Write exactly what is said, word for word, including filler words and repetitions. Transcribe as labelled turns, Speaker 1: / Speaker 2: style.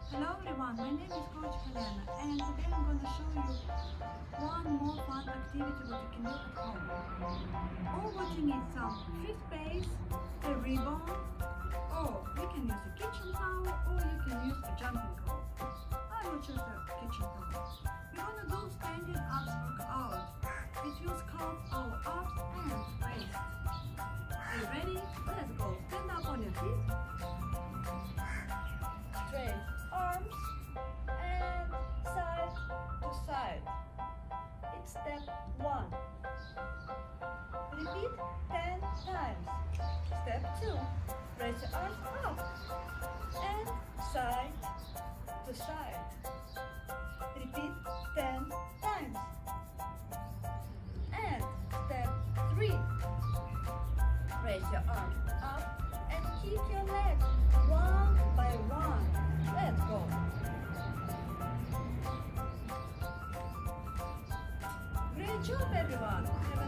Speaker 1: Hello everyone, my name is Coach Helena and today I'm going to show you one more fun activity what you can do at home. All what you need some free space, a ribbon, or you can use a kitchen towel or you can use a jumping rope. I will choose the kitchen towel. We're going to do standing ups workout. It will sculpt our arms and waist. Are you ready? Let's go. Stand up on your feet. Straight arms and side to side. It's step one. Repeat ten times. Step two. Raise your arms up and side to side. Repeat ten times. And step three. Raise your arms up and keep your legs one by one. Let's go. Great job everyone. Have a